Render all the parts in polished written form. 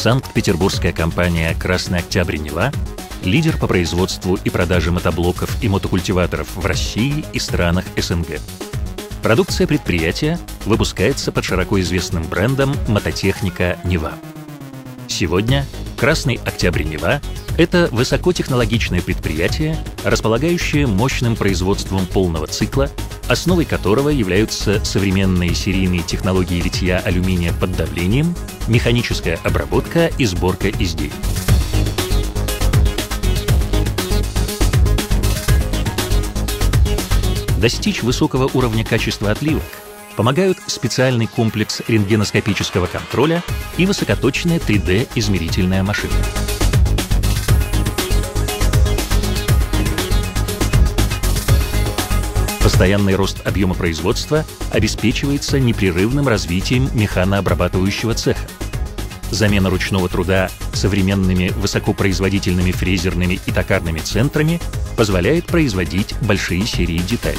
Санкт-Петербургская компания «Красный Октябрь Нева» — лидер по производству и продаже мотоблоков и мотокультиваторов в России и странах СНГ. Продукция предприятия выпускается под широко известным брендом «Мототехника Нева». Сегодня «Красный Октябрь Нева» — это высокотехнологичное предприятие, располагающее мощным производством полного цикла, основой которого являются современные серийные технологии литья алюминия под давлением, механическая обработка и сборка изделий. Достичь высокого уровня качества отливок помогают специальный комплекс рентгеноскопического контроля и высокоточная 3D-измерительная машина. Постоянный рост объема производства обеспечивается непрерывным развитием механообрабатывающего цеха. Замена ручного труда современными высокопроизводительными фрезерными и токарными центрами позволяет производить большие серии деталей.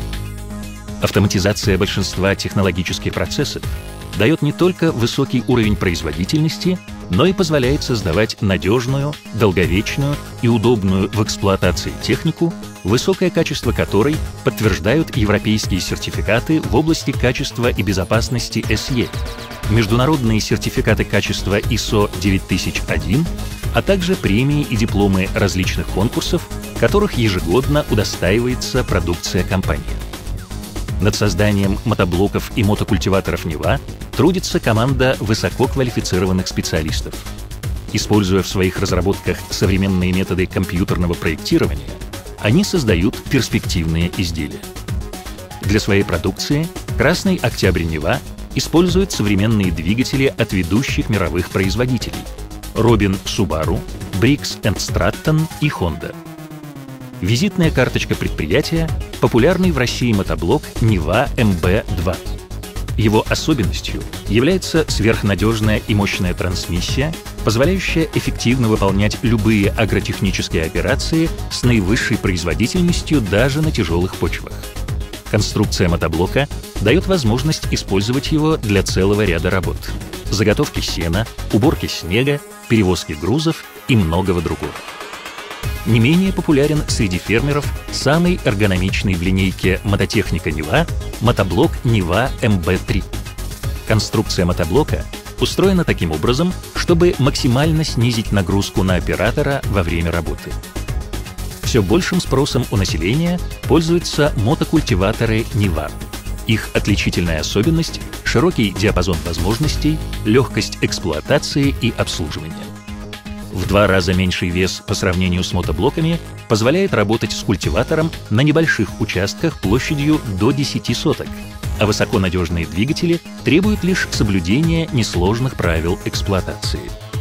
Автоматизация большинства технологических процессов дает не только высокий уровень производительности, но и позволяет создавать надежную, долговечную и удобную в эксплуатации технику, высокое качество которой подтверждают европейские сертификаты в области качества и безопасности SE, международные сертификаты качества ISO 9001, а также премии и дипломы различных конкурсов, которых ежегодно удостаивается продукция компании. Над созданием мотоблоков и мотокультиваторов «Нева» трудится команда высококвалифицированных специалистов. Используя в своих разработках современные методы компьютерного проектирования, они создают перспективные изделия. Для своей продукции «Красный Октябрь Нева» использует современные двигатели от ведущих мировых производителей – Robin Subaru, Briggs & Stratton и Honda. Визитная карточка предприятия – популярный в России мотоблок Нева МБ-2. Его особенностью является сверхнадежная и мощная трансмиссия, позволяющая эффективно выполнять любые агротехнические операции с наивысшей производительностью даже на тяжелых почвах. Конструкция мотоблока дает возможность использовать его для целого ряда работ – заготовки сена, уборки снега, перевозки грузов и многого другого. Не менее популярен среди фермеров самый эргономичный в линейке мототехника Нева – мотоблок Нева МБ-3. Конструкция мотоблока устроена таким образом, чтобы максимально снизить нагрузку на оператора во время работы. Все большим спросом у населения пользуются мотокультиваторы Нева. Их отличительная особенность – широкий диапазон возможностей, легкость эксплуатации и обслуживания. В 2 раза меньший вес по сравнению с мотоблоками позволяет работать с культиватором на небольших участках площадью до 10 соток, а высоконадежные двигатели требуют лишь соблюдения несложных правил эксплуатации.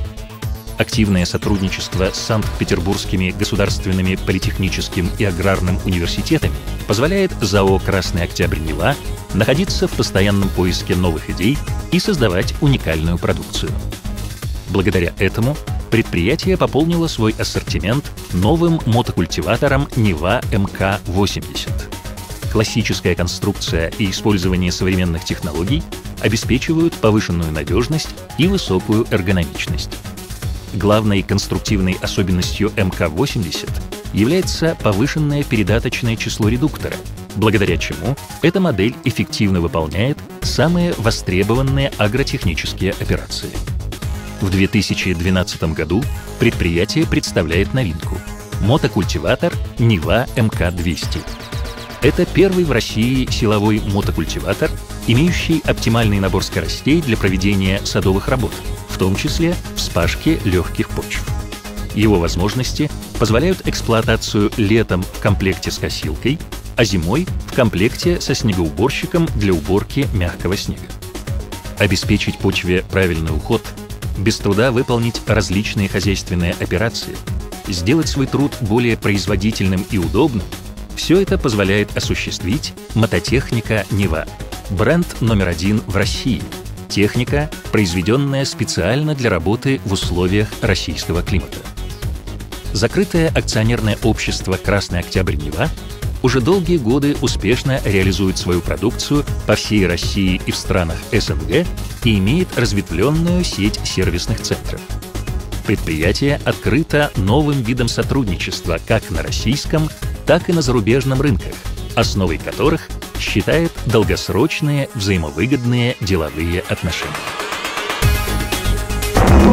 Активное сотрудничество с Санкт-Петербургскими государственными политехническим и аграрным университетами позволяет ЗАО «Красный Октябрь Нева» находиться в постоянном поиске новых идей и создавать уникальную продукцию. Благодаря этому предприятие пополнило свой ассортимент новым мотокультиватором Нева МК-80. Классическая конструкция и использование современных технологий обеспечивают повышенную надежность и высокую эргономичность. Главной конструктивной особенностью МК-80 является повышенное передаточное число редуктора, благодаря чему эта модель эффективно выполняет самые востребованные агротехнические операции. В 2012 году предприятие представляет новинку – мотокультиватор Нева МК-200. Это первый в России силовой мотокультиватор, имеющий оптимальный набор скоростей для проведения садовых работ, в том числе вспашки легких почв. Его возможности позволяют эксплуатацию летом в комплекте с косилкой, а зимой в комплекте со снегоуборщиком для уборки мягкого снега. Обеспечить почве правильный уход, без труда выполнить различные хозяйственные операции, сделать свой труд более производительным и удобным – все это позволяет осуществить мототехника Нева, бренд номер 1 в России, техника, произведенная специально для работы в условиях российского климата. Закрытое акционерное общество «Красный Октябрь Нева» уже долгие годы успешно реализует свою продукцию по всей России и в странах СНГ и имеет разветвленную сеть сервисных центров. Предприятие открыто новым видам сотрудничества как на российском, так и на зарубежном рынках, основой которых считает долгосрочные взаимовыгодные деловые отношения.